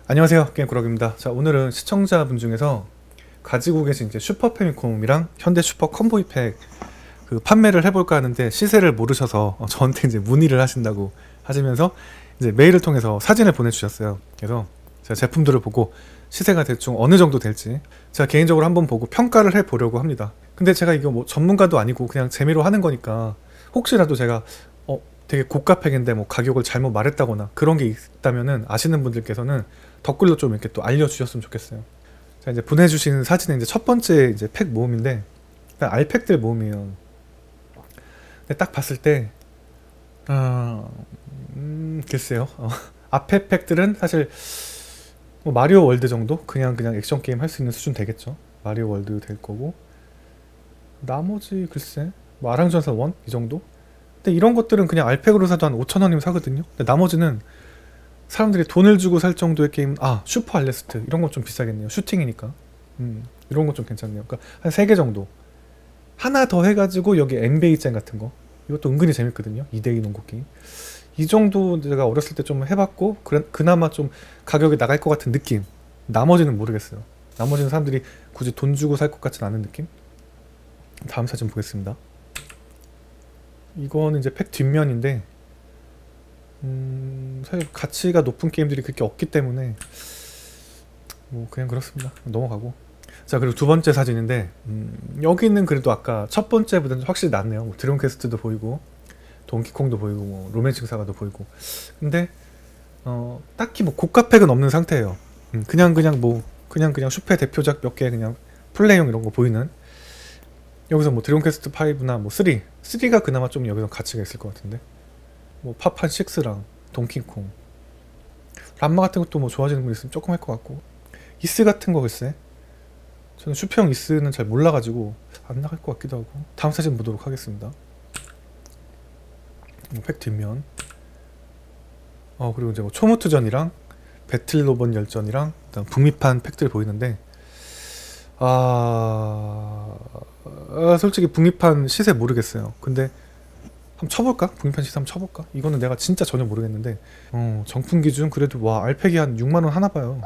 안녕하세요, 게임꾸러기입니다. 자, 오늘은 시청자분 중에서 가지고 계신 이제 슈퍼 패미콤이랑 현대 슈퍼 컴보이팩 그 판매를 해볼까 하는데 시세를 모르셔서 저한테 이제 문의를 하신다고 하시면서 이제 메일을 통해서 사진을 보내주셨어요. 그래서 제가 제품들을 보고 시세가 대충 어느 정도 될지 제가 개인적으로 한번 보고 평가를 해보려고 합니다. 근데 제가 이거 뭐 전문가도 아니고 그냥 재미로 하는 거니까 혹시라도 제가 되게 고가 팩인데 뭐 가격을 잘못 말했다거나 그런 게 있다면은 아시는 분들께서는 댓글로 좀 이렇게 또 알려주셨으면 좋겠어요. 자, 이제 보내주신 사진은 이제 첫 번째 이제 팩 모음인데 알팩들 모음이에요. 근데 딱 봤을 때 글쎄요. 앞에 팩들은 사실 뭐 마리오 월드 정도 그냥 액션 게임 할 수 있는 수준 되겠죠. 마리오 월드 될 거고 나머지 글쎄 뭐 아랑전사 1 이 정도. 근데 이런 것들은 그냥 알팩으로 사도 한 5,000원이면 사거든요. 근데 나머지는 사람들이 돈을 주고 살 정도의 게임, 슈퍼 알레스트 이런 건 좀 비싸겠네요. 슈팅이니까. 이런 건 좀 괜찮네요. 그러니까 한 3개 정도. 하나 더 해가지고 여기 NBA 잼 같은 거. 이것도 은근히 재밌거든요. 2대2 농구 게임. 이 정도 제가 어렸을 때 좀 해봤고 그나마 좀 가격이 나갈 것 같은 느낌. 나머지는 모르겠어요. 나머지는 사람들이 굳이 돈 주고 살 것 같진 않은 느낌. 다음 사진 보겠습니다. 이거는 이제 팩 뒷면인데 사실 가치가 높은 게임들이 그렇게 없기 때문에 뭐 그냥 그렇습니다. 넘어가고. 자, 그리고 두 번째 사진인데 여기는 그래도 아까 첫 번째보다는 확실히 낫네요. 뭐 드래곤 퀘스트도 보이고 동키콩도 보이고 뭐 로맨싱 사가도 보이고. 근데 딱히 뭐 고가 팩은 없는 상태예요. 그냥 슈퍼의 대표작 몇 개 그냥 플레이용 이런 거 보이는. 여기서 뭐 드래곤 퀘스트 5나 뭐 3가 그나마 좀 여기서 가치가 있을 것 같은데 뭐 파판 6랑 동킹콩 람마 같은 것도 뭐 좋아지는 분 있으면 조금 할 것 같고 이스 같은 거 글쎄 저는 슈퍼형 이스는 잘 몰라가지고 안 나갈 것 같기도 하고. 다음 사진 보도록 하겠습니다. 팩 뒷면 그리고 이제 뭐 초무투전이랑 배틀로본 열전이랑 그다음 북미판 팩들 보이는데 솔직히 북미판 시세 모르겠어요. 근데 한번 쳐볼까? 북미판 시세 한번 쳐볼까? 이거는 내가 진짜 전혀 모르겠는데 정품 기준 그래도 와 알팩이 한 6만원 하나봐요.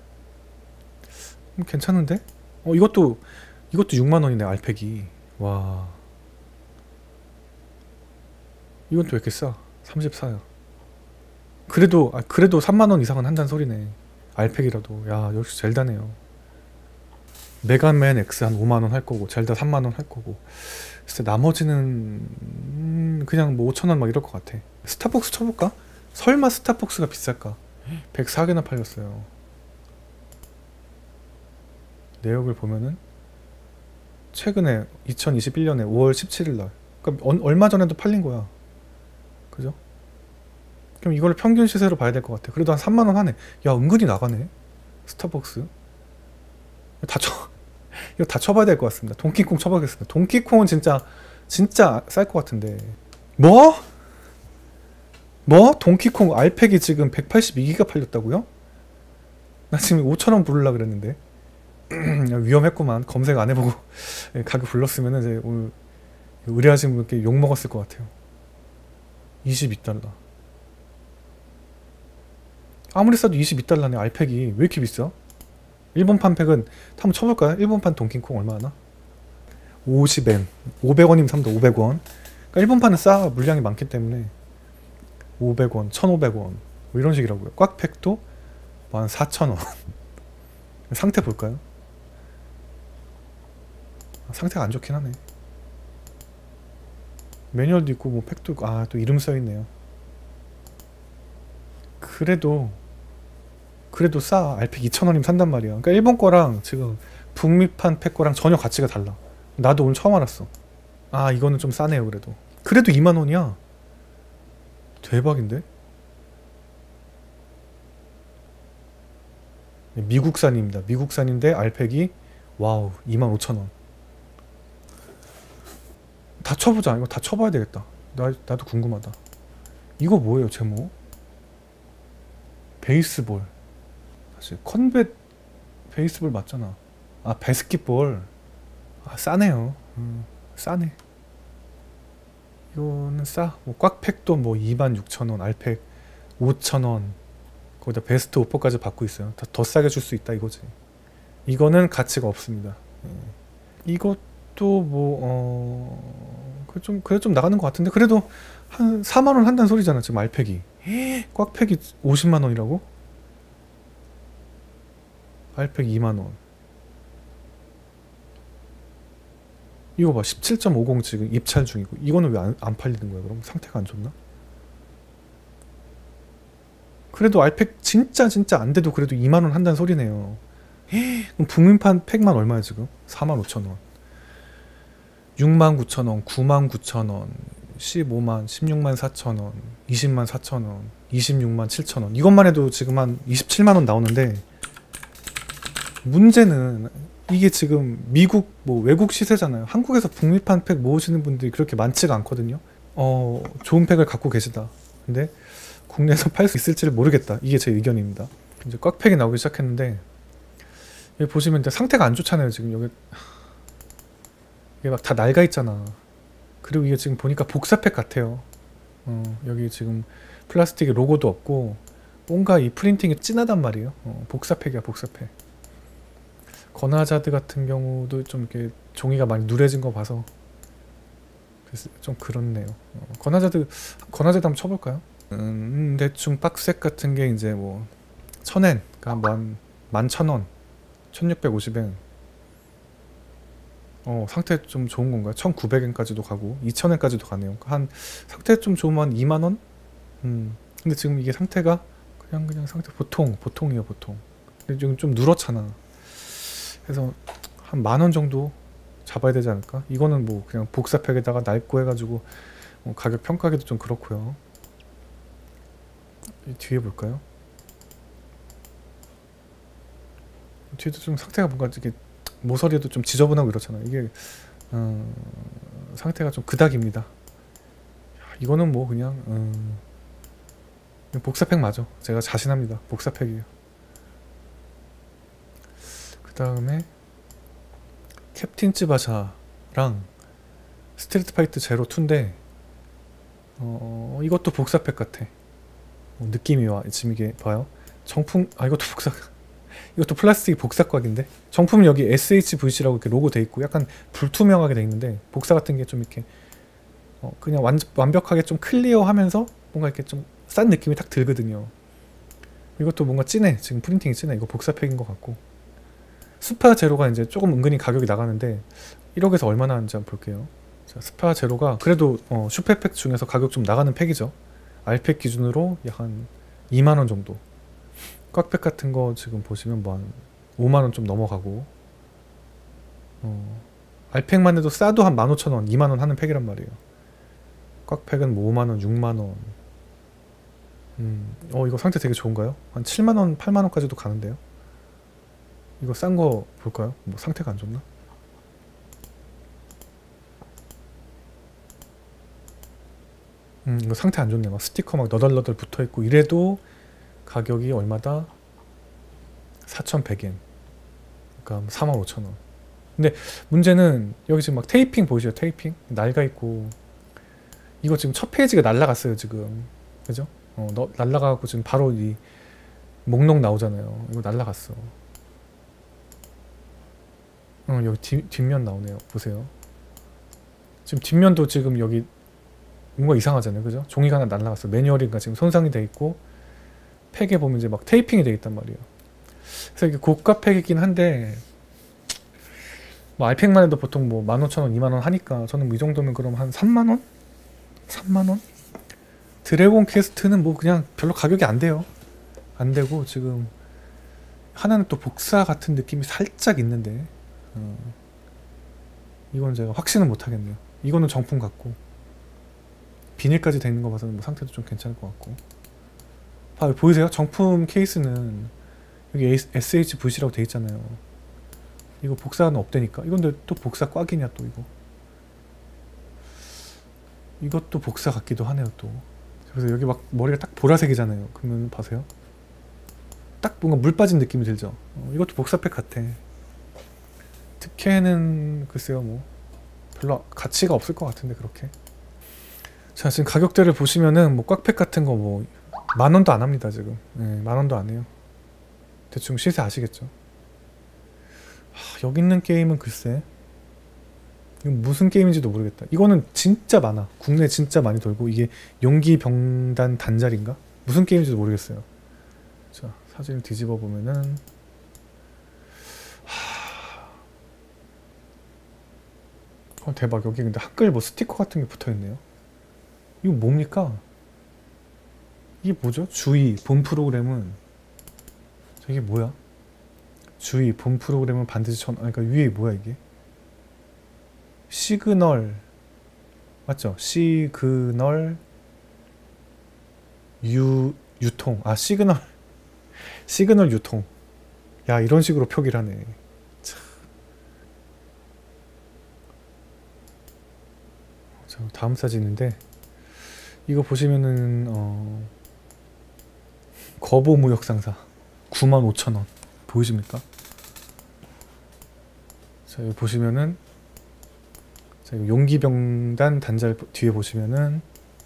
괜찮은데? 이것도 6만원이네 알팩이. 와 이건 또 왜 이렇게 싸? 34야. 그래도 3만원 이상은 한다는 소리네. 알팩이라도. 야 역시 젤다네요. 메가맨 X 한 5만원 할 거고 젤다 3만원 할 거고 글쎄 나머지는 그냥 뭐 5천원 막 이럴 것 같아. 스타벅스 쳐볼까? 설마 스타벅스가 비쌀까? 104개나 팔렸어요. 내역을 보면은 최근에 2021년에 5월 17일날 그러니까 얼마 전에도 팔린 거야. 그죠? 그럼 이걸 평균 시세로 봐야 될 것 같아. 그래도 한 3만원 하네. 야 은근히 나가네 스타벅스. 이거 다 쳐봐야 될 것 같습니다. 동키콩 쳐봐야겠습니다. 동키콩은 진짜 쌀 것 같은데. 뭐? 동키콩 알팩이 지금 182기가 팔렸다고요? 나 지금 5천원 부르려고 그랬는데 위험했구만. 검색 안 해보고 가격 불렀으면 이제 오늘 의뢰하신 분께 욕먹었을 것 같아요. 22달러. 아무리 싸도 22달러네. 알팩이 왜 이렇게 비싸? 일본판 팩은 한번 쳐볼까요? 일본판 동킹콩 얼마 하나? 50엔 500원이면 삽니다. 500원. 그러니까 일본판은 싸. 물량이 많기 때문에 500원 1500원 뭐 이런 식이라고요. 꽉 팩도 뭐 한 4000원. 상태 볼까요? 상태가 안 좋긴 하네. 매뉴얼도 있고 뭐 팩도 있고 또 이름 써있네요. 그래도 싸. 알팩 2,000원이면 산단 말이야. 그러니까 일본 거랑 지금 북미판 팩 거랑 전혀 가치가 달라. 나도 오늘 처음 알았어. 이거는 좀 싸네요. 그래도 2만원이야. 대박인데? 미국산입니다. 미국산인데 알팩이 와우 25,000원. 다 쳐보자. 이거 다 쳐봐야 되겠다. 나도 궁금하다. 이거 뭐예요 제목? 베이스볼. 사실 컨벳 베이스볼 맞잖아. 바스켓볼. 싸네요. 싸네. 이거는 싸. 뭐 꽉팩도 뭐 26,000원, 알팩 5,000원. 거기다 베스트 오퍼까지 받고 있어요. 더 싸게 줄 수 있다 이거지. 이거는 가치가 없습니다. 이것도 뭐 그래도 좀 나가는 것 같은데, 그래도 한 4만원 한다는 소리잖아 지금 알팩이. 꽉팩이 50만원이라고? 알팩 2만원. 이거 봐, 17.50 지금 입찰 중이고. 이거는 왜 안 팔리는 거야? 그럼 상태가 안 좋나? 그래도 알팩 진짜 안 돼도 그래도 2만원 한다는 소리네요. 그럼 북민판 팩만 얼마야 지금? 45,000원, 69,000원, 99,000원, 15만, 16만 4천원, 20만 4천원, 26만 7천원. 이것만 해도 지금 한 27만원 나오는데, 문제는 이게 지금 미국 뭐 외국 시세잖아요. 한국에서 북미판 팩 모으시는 분들이 그렇게 많지가 않거든요. 좋은 팩을 갖고 계시다. 근데 국내에서 팔 수 있을지를 모르겠다. 이게 제 의견입니다. 이제 꽉팩이 나오기 시작했는데, 여기 보시면 상태가 안 좋잖아요. 지금 여기 이게 막 다 낡아 있잖아. 그리고 이게 지금 보니까 복사팩 같아요. 여기 지금 플라스틱에 로고도 없고 뭔가 이 프린팅이 진하단 말이에요. 복사팩이야, 복사팩. 건하자드 같은 경우도 좀 이렇게 종이가 많이 누래진 거 봐서 좀 그렇네요. 건하자드 한번 쳐볼까요? 대충 박스색 같은 게 이제 뭐 1000엔, 그러니까 뭐 한 11,000원, 1650엔. 상태 좀 좋은 건가요? 1900엔까지도 가고 2000엔까지도 가네요. 한 상태 좀 좋으면 한 2만원? 근데 지금 이게 상태가 그냥 상태 보통이에요, 보통. 근데 지금 좀 누렇잖아. 그래서 한 10,000원 정도 잡아야 되지 않을까? 이거는 뭐 그냥 복사팩에다가 낡고 해가지고 가격 평가하기도 좀 그렇고요. 뒤에 볼까요? 뒤에도 좀 상태가 뭔가 이렇게 모서리도 좀 지저분하고 이렇잖아요. 이게 상태가 좀 그닥입니다. 이거는 뭐 그냥 복사팩 맞아. 제가 자신합니다. 복사팩이에요. 그 다음에 캡틴 츠바샤랑 스트리트 파이트 제로 2인데 이것도 복사팩 같아. 느낌이 와. 지금 이게 봐요. 정품, 이것도 이것도 플라스틱 복사곽인데, 정품은 여기 SHVC라고 이렇게 로고 돼 있고 약간 불투명하게 돼 있는데, 복사 같은 게 좀 이렇게 그냥 완벽하게 좀 클리어하면서 뭔가 이렇게 좀 싼 느낌이 딱 들거든요. 이것도 뭔가 진해. 지금 프린팅이 진해. 이거 복사팩인 것 같고. 스파 제로가 이제 조금 은근히 가격이 나가는데 1억에서 얼마나 하는지 한번 볼게요. 자, 스파 제로가 그래도 슈페팩 중에서 가격 좀 나가는 팩이죠. 알팩 기준으로 약 한 2만원 정도. 꽉팩 같은 거 지금 보시면 뭐 한 5만원 좀 넘어가고, 알팩만 해도 싸도 한 15,000원, 2만원 하는 팩이란 말이에요. 꽉팩은 뭐 5만원, 6만원. 이거 상태 되게 좋은가요? 한 7만원, 8만원까지도 가는데요. 이거 싼 거 볼까요? 뭐 상태가 안 좋나? 이거 상태 안 좋네. 막 스티커 막 너덜너덜 붙어있고. 이래도 가격이 얼마다? 4,100엔. 그러니까 45,000원. 근데 문제는 여기 지금 막 테이핑 보이시죠? 테이핑? 낡아있고. 이거 지금 첫 페이지가 날라갔어요 지금. 그죠? 날라가고 지금 바로 이 목록 나오잖아요. 이거 날라갔어. 여기 뒷면 나오네요. 보세요. 지금 뒷면도 지금 여기 뭔가 이상하잖아요. 그죠? 종이가 하나 날라갔어. 매뉴얼인가 지금 손상이 돼 있고, 팩에 보면 이제 막 테이핑이 돼 있단 말이에요. 그래서 이게 고가 팩이긴 한데, 뭐 알팩만 해도 보통 뭐 15,000원, 2만원 하니까 저는 뭐 이 정도면 그럼 한 3만원? 3만원? 드래곤 퀘스트는 뭐 그냥 별로 가격이 안 돼요. 안 되고, 지금 하나는 또 복사 같은 느낌이 살짝 있는데, 이건 제가 확신은 못 하겠네요. 이거는 정품 같고, 비닐까지 돼 있는 거 봐서는 뭐 상태도 좀 괜찮을 것 같고. 보이세요? 정품 케이스는 여기 SHVC라고 돼 있잖아요. 이거 복사는 없다니까. 이건 또 복사 꽉이냐 또 이거. 이것도 복사 같기도 하네요 또. 그래서 여기 막 머리가 딱 보라색이잖아요. 그러면 봐세요. 딱 뭔가 물 빠진 느낌이 들죠. 이것도 복사팩 같아. 특혜는 글쎄요 뭐 별로 가치가 없을 것 같은데 그렇게. 자, 지금 가격대를 보시면은 뭐 꽉팩 같은 거 뭐 10,000원도 안 합니다 지금. 네, 10,000원도 안 해요. 대충 시세 아시겠죠? 여기 있는 게임은 글쎄 이건 무슨 게임인지도 모르겠다. 이거는 진짜 많아. 국내에 진짜 많이 돌고 이게 용기병단 단자리인가? 무슨 게임인지도 모르겠어요. 자, 사진을 뒤집어 보면은 대박. 여기 근데 한글 뭐 스티커 같은 게 붙어있네요. 이거 뭡니까? 이게 뭐죠? 주의 본 프로그램은 이게 뭐야? 주의 본 프로그램은 반드시 그러니까 위에 뭐야 이게? 시그널 맞죠? 시그널 유통. 아 시그널 유통. 야 이런 식으로 표기를 하네. 참. 자, 다음 사진인데 이거 보시면은 거보무역상사 95,000원 보이십니까? 자 여기 보시면은 자, 용기병단 단자를 뒤에 보시면은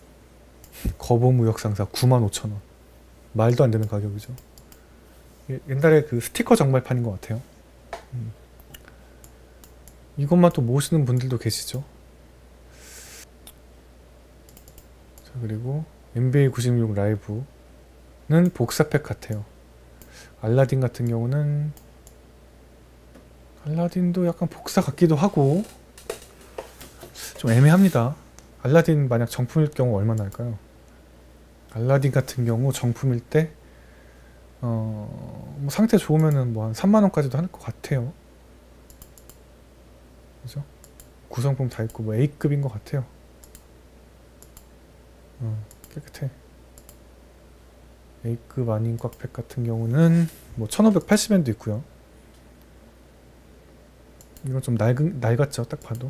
거보무역상사 95,000원 말도 안 되는 가격이죠. 옛날에 그 스티커 정발판인 것 같아요. 이것만 또 모으시는 분들도 계시죠. 자 그리고 NBA 96 라이브는 복사팩 같아요. 알라딘 같은 경우는 알라딘도 약간 복사 같기도 하고 좀 애매합니다. 알라딘 만약 정품일 경우 얼마나 할까요? 알라딘 같은 경우 정품일 때 뭐 상태 좋으면은 뭐 한 30,000원까지도 할 것 같아요. 그죠? 구성품 다 있고 뭐 A급인 것 같아요. 깨끗해. A급 아닌 꽉팩 같은 경우는 뭐 1580엔도 있고요. 이건 좀 낡았죠 딱 봐도.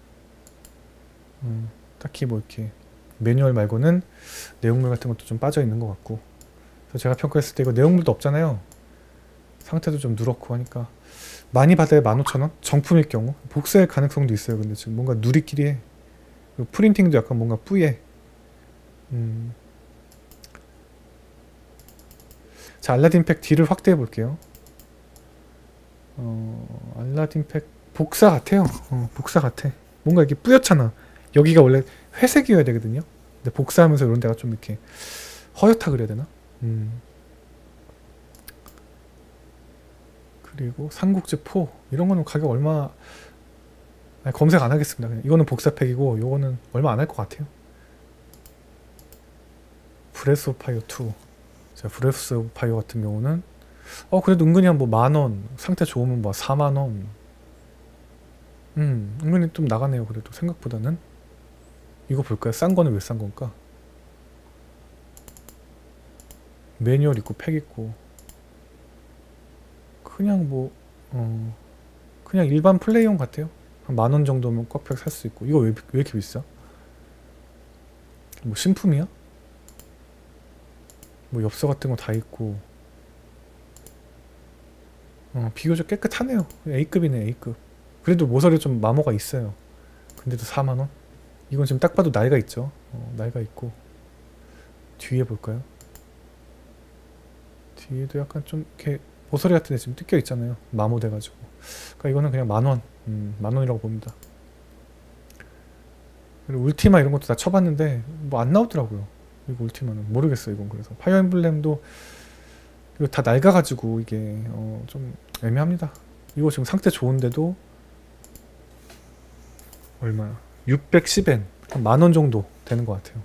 딱히 뭐 이렇게 매뉴얼 말고는 내용물 같은 것도 좀 빠져 있는 것 같고. 그래서 제가 평가했을 때 이거 내용물도 없잖아요. 상태도 좀 누렇고 하니까 많이 받아야 15,000원? 정품일 경우 복사할 가능성도 있어요. 근데 지금 뭔가 누리끼리 해. 그리고 프린팅도 약간 뭔가 뿌예. 자 알라딘 팩 뒤를 확대해 볼게요. 알라딘 팩 복사 같아요. 복사 같아. 뭔가 이렇게 뿌옇잖아. 여기가 원래 회색이어야 되거든요. 근데 복사하면서 이런 데가 좀 이렇게 허옇다 그래야 되나? 그리고 삼국지 포 이런 거는 가격 얼마 아니, 검색 안 하겠습니다. 그냥 이거는 복사팩이고 이거는 얼마 안 할 것 같아요. 브레스 오브 파이어 2. 자 브레스 오브 파이어 같은 경우는 그래도 은근히 한 뭐 10,000원 상태 좋으면 뭐 40,000원 은근히 좀 나가네요. 그래도 생각보다는. 이거 볼까요? 싼 거는 왜 싼 건가? 매뉴얼 있고 팩 있고 그냥 뭐 그냥 일반 플레이용 같아요. 한 10,000원 정도면 꽉팩 살 수 있고. 이거 왜 이렇게 비싸? 뭐 신품이야? 뭐 엽서 같은 거 다 있고 비교적 깨끗하네요. A급이네 A급. 그래도 모서리 좀 마모가 있어요. 근데도 40,000원? 이건 지금 딱 봐도 나이가 있죠. 나이가 있고. 뒤에 볼까요? 뒤에도 약간 좀 이렇게 모서리 같은 데 지금 뜯겨 있잖아요. 마모 돼가지고. 그러니까 이거는 그냥 10,000원. 10,000원이라고 봅니다. 그리고 울티마 이런 것도 다 쳐봤는데 뭐 안 나오더라고요. 이거 울티마는 모르겠어요. 이건 그래서 파이어 엠블렘도 이거 다 낡아가지고 이게 좀 애매합니다. 이거 지금 상태 좋은데도 얼마야? 610엔 한 10,000원 정도 되는 것 같아요.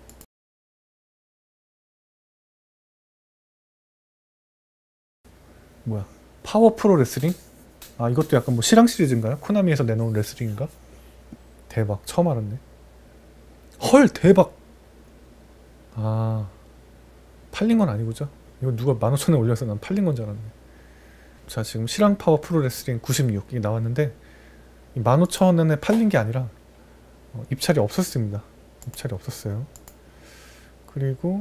뭐야? 파워 프로 레슬링? 아 이것도 약간 뭐 실황 시리즈인가요? 코나미에서 내놓은 레슬링인가? 대박 처음 알았네. 헐 대박. 아 팔린 건 아니고죠? 이거 누가 15,000원 올려서 난 팔린 건 줄 알았네. 자 지금 실황 파워 프로 레슬링 96 이게 나왔는데 15,000원에 팔린 게 아니라 입찰이 없었습니다. 입찰이 없었어요. 그리고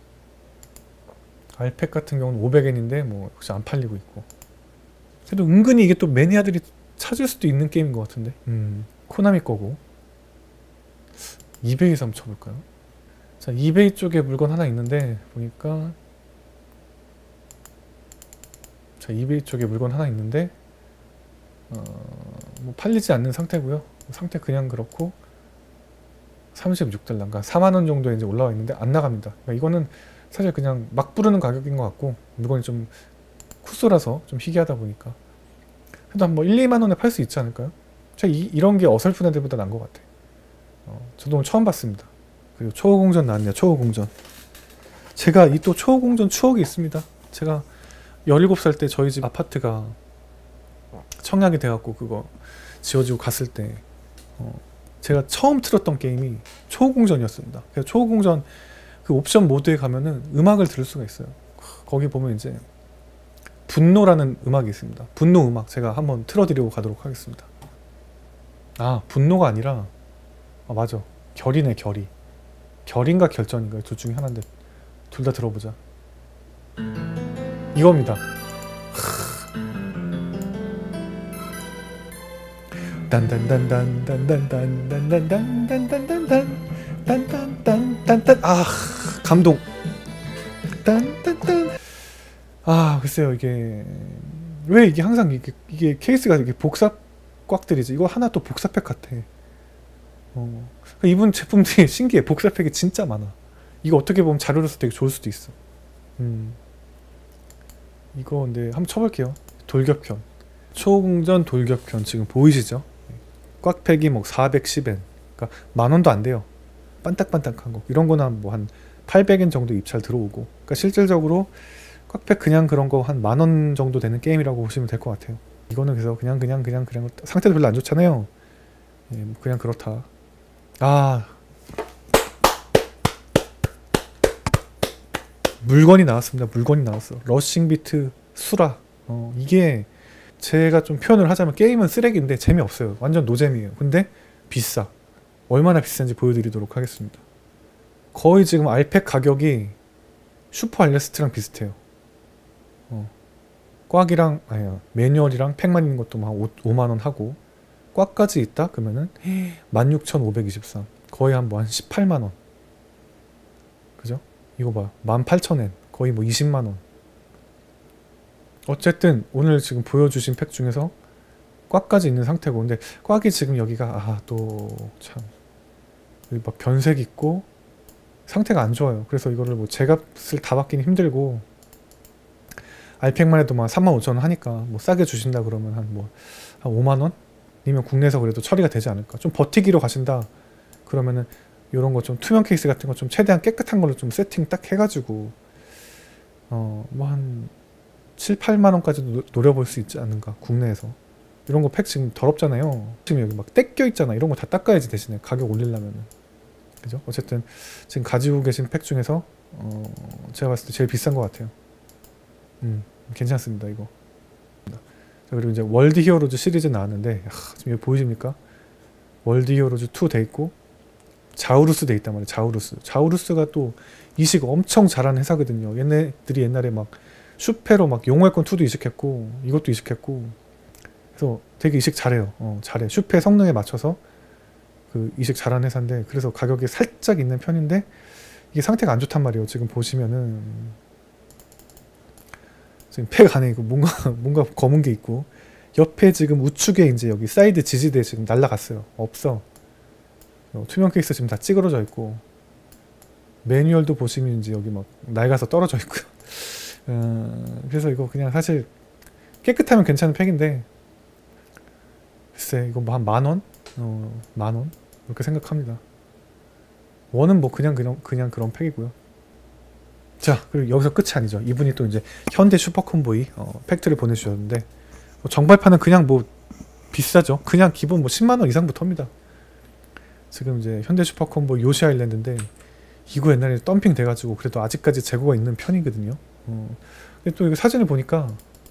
알팩 같은 경우는 500엔인데 뭐 역시 안 팔리고 있고. 그래도 은근히 이게 또 매니아들이 찾을 수도 있는 게임인 것 같은데. 코나미 거고 200에서 한번 쳐볼까요? 자, 이베이 쪽에 물건 하나 있는데 보니까, 자, 이베이 쪽에 물건 하나 있는데 뭐 팔리지 않는 상태고요. 상태 그냥 그렇고 36달러인가 4만원 정도에 이제 올라와 있는데 안 나갑니다. 그러니까 이거는 사실 그냥 막 부르는 가격인 것 같고, 물건이 좀 쿠소라서 좀 희귀하다 보니까 그래도 한 뭐 1, 2만원에 팔 수 있지 않을까요? 제가 이런 게 어설픈 애들보다 나은 것 같아. 저도 오늘 처음 봤습니다. 그리고 초호공전 나왔네요. 초호공전. 제가 이 또 초호공전 추억이 있습니다. 제가 17살 때 저희 집 아파트가 청약이 돼갖고 그거 지어지고 갔을 때 제가 처음 틀었던 게임이 초호공전이었습니다. 그래서 초호공전 그 옵션 모드에 가면은 음악을 들을 수가 있어요. 거기 보면 이제 분노라는 음악이 있습니다. 분노 음악 제가 한번 틀어드리고 가도록 하겠습니다. 아, 분노가 아니라, 아 맞아, 결이네. 결이. 결인가 결전인가 둘 중에 하나인데 둘 다 들어보자. 이겁니다. 딴딴딴딴딴딴딴딴딴딴딴딴딴딴딴. 아, 감동. 딴딴딴. 아, 글쎄요, 이게 왜 이게 항상 이게 케이스가 이게 복사 꽉들이지. 이거 하나 또 복사팩 같아. 이분 제품들이 신기해. 복사팩이 진짜 많아. 이거 어떻게 보면 자료로서 되게 좋을 수도 있어. 이거 근데 한번 쳐볼게요. 돌격편. 초공전 돌격편 지금 보이시죠? 꽉팩이 뭐 410엔. 그러니까 만원도 안 돼요. 반딱반딱한 거. 이런 거는 뭐 한 800엔 정도 입찰 들어오고. 그러니까 실질적으로 꽉팩 그냥 그런 거 한 만원 정도 되는 게임이라고 보시면 될 것 같아요. 이거는 그래서 그냥 상태도 별로 안 좋잖아요. 예, 뭐 그냥 그렇다. 아, 물건이 나왔습니다. 물건이 나왔어. 러싱비트 수라. 이게 제가 좀 표현을 하자면 게임은 쓰레기인데 재미없어요. 완전 노잼이에요. 근데 비싸. 얼마나 비싼지 보여드리도록 하겠습니다. 거의 지금 알팩 가격이 슈퍼 알레스트랑 비슷해요. 꽉이랑 아니야, 매뉴얼이랑 팩만 있는 것도 막 5만원 하고, 꽉까지 있다? 그러면은 16,523. 거의 한 18만원. 그죠? 이거 봐. 18,000엔. 거의 뭐 20만원. 어쨌든 오늘 지금 보여주신 팩 중에서 꽉까지 있는 상태고, 근데 꽉이 지금 여기가 또 참 여기 막 변색 있고 상태가 안 좋아요. 그래서 이거를 뭐 제값을 다 받기는 힘들고, 알팩만 해도 막 35,000원 하니까 뭐 싸게 주신다 그러면 한 5만원? 아니면 국내에서 그래도 처리가 되지 않을까. 좀 버티기로 가신다 그러면은 요런 거 좀 투명 케이스 같은 거 좀 최대한 깨끗한 걸로 좀 세팅 딱 해가지고 뭐 한 7, 8만원까지도 노려볼 수 있지 않는가. 국내에서 이런 거 팩 지금 더럽잖아요. 지금 여기 막 떼껴 있잖아. 이런 거 다 닦아야지 대신에 가격 올리려면은. 그죠? 어쨌든 지금 가지고 계신 팩 중에서 제가 봤을 때 제일 비싼 것 같아요. 괜찮습니다 이거. 자, 그리고 이제 월드 히어로즈 시리즈 나왔는데, 지금 여기 보이십니까? 월드 히어로즈 2 돼 있고 자우루스 돼 있단 말이에요. 자우루스가 또 이식 엄청 잘하는 회사거든요. 얘네들이 옛날에 막 슈페로 막 용호의 권 2도 이식했고 이것도 이식했고, 그래서 되게 이식 잘해요. 잘해. 슈페 성능에 맞춰서 그 이식 잘하는 회사인데, 그래서 가격이 살짝 있는 편인데 이게 상태가 안 좋단 말이에요. 지금 보시면은 지금 팩 안에 이거 뭔가 검은 게 있고, 옆에 지금 우측에 이제 여기 사이드 지지대 지금 날라갔어요. 없어. 투명 케이스 지금 다 찌그러져 있고, 매뉴얼도 보시면 이제 여기 막 낡아서 떨어져 있고요. 그래서 이거 그냥 사실 깨끗하면 괜찮은 팩인데, 글쎄 이거 뭐 한 만원? 만원? 이렇게 생각합니다. 원은 뭐 그냥 그런 팩이고요. 자, 그리고 여기서 끝이 아니죠. 이분이 또 이제 현대 슈퍼콤보이 팩트를 보내주셨는데, 정발판은 그냥 뭐 비싸죠. 그냥 기본 뭐 10만원 이상부터입니다. 지금 이제 현대 슈퍼콤보 요시 아일랜드인데, 이거 옛날에 덤핑 돼가지고 그래도 아직까지 재고가 있는 편이거든요. 근데 또 이거 사진을 보니까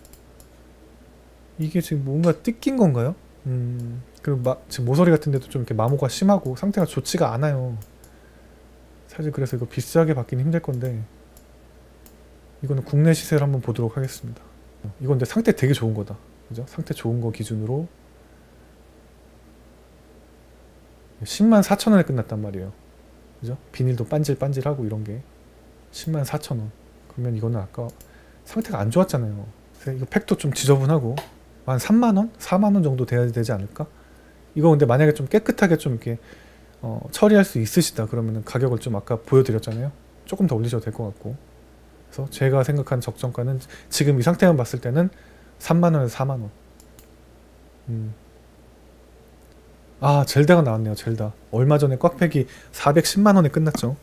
이게 지금 뭔가 뜯긴 건가요? 그리고 지금 모서리 같은 데도 좀 이렇게 마모가 심하고 상태가 좋지가 않아요. 사실 그래서 이거 비싸게 받기는 힘들 건데, 이거는 국내 시세를 한번 보도록 하겠습니다. 이건 근데 상태 되게 좋은 거다. 그죠? 상태 좋은 거 기준으로 104,000원에 끝났단 말이에요. 그죠? 비닐도 반질반질하고 이런 게 104,000원. 그러면 이거는 아까 상태가 안 좋았잖아요. 그래서 이거 팩도 좀 지저분하고 한 3만원? 4만원 정도 돼야 되지 않을까? 이거 근데 만약에 좀 깨끗하게 좀 이렇게 처리할 수 있으시다 그러면은 가격을 좀 아까 보여드렸잖아요. 조금 더 올리셔도 될 것 같고. 그래서 제가 생각한 적정가는 지금 이 상태만 봤을 때는 3만원에서 4만원. 아, 젤다가 나왔네요. 젤다. 얼마 전에 꽉팩이 410만원에 끝났죠.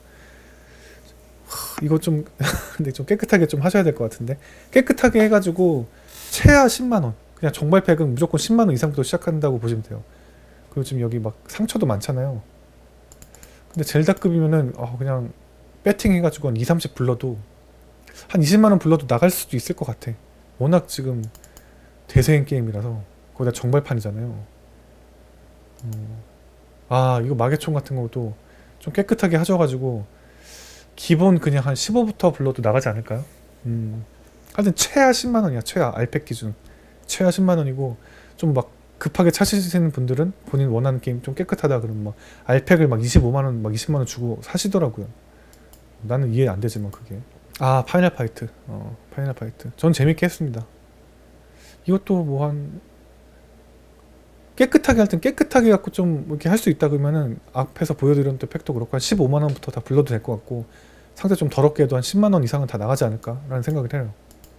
이거 좀 근데 좀 깨끗하게 좀 하셔야 될 것 같은데, 깨끗하게 해가지고 최하 10만원, 그냥 정발팩은 무조건 10만원 이상부터 시작한다고 보시면 돼요. 그리고 지금 여기 막 상처도 많잖아요. 근데 젤다급이면은 그냥 배팅 해가지고 한 2, 30 불러도 한 20만원 불러도 나갈 수도 있을 것 같아. 워낙 지금 대세인 게임이라서. 거기다 정발판이잖아요. 아, 이거 마개총 같은 것도 좀 깨끗하게 하셔가지고 기본 그냥 한 15부터 불러도 나가지 않을까요? 하여튼 최하 10만원이야. 최하 알팩 기준 최하 10만원이고, 좀 막 급하게 찾으시는 분들은 본인 원하는 게임 좀 깨끗하다 그러면 막 알팩을 막 25만원 막 20만원 주고 사시더라고요. 나는 이해 안 되지만 그게. 아, 파이널 파이트. 파이널 파이트 전 재밌게 했습니다. 이것도 뭐 한 깨끗하게 할 땐 깨끗하게 갖고 좀 이렇게 할 수 있다 그러면은 앞에서 보여드렸던 팩도 그렇고 한 15만원부터 다 불러도 될 것 같고, 상대 좀 더럽게 해도 한 10만원 이상은 다 나가지 않을까 라는 생각을 해요.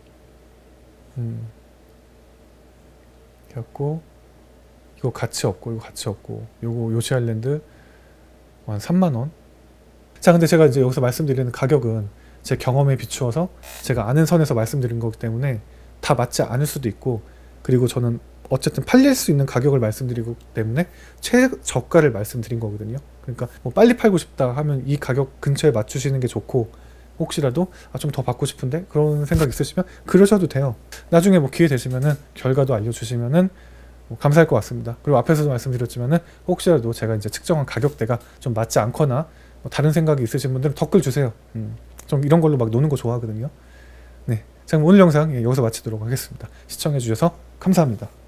그래갖고 이거 가치 없고, 이거 가치 없고, 요거 요시 아일랜드 한 3만원. 자, 근데 제가 이제 여기서 말씀드리는 가격은 제 경험에 비추어서 제가 아는 선에서 말씀드린 거기 때문에 다 맞지 않을 수도 있고, 그리고 저는 어쨌든 팔릴 수 있는 가격을 말씀드리고 때문에 최저가를 말씀드린 거거든요. 그러니까 뭐 빨리 팔고 싶다 하면 이 가격 근처에 맞추시는 게 좋고, 혹시라도 좀 더 받고 싶은데 그런 생각 있으시면 그러셔도 돼요. 나중에 뭐 기회 되시면은 결과도 알려주시면은 뭐 감사할 것 같습니다. 그리고 앞에서도 말씀드렸지만은 혹시라도 제가 이제 측정한 가격대가 좀 맞지 않거나 뭐 다른 생각이 있으신 분들은 댓글 주세요. 좀 이런 걸로 막 노는 거 좋아하거든요. 네, 자, 오늘 영상 여기서 마치도록 하겠습니다. 시청해 주셔서 감사합니다.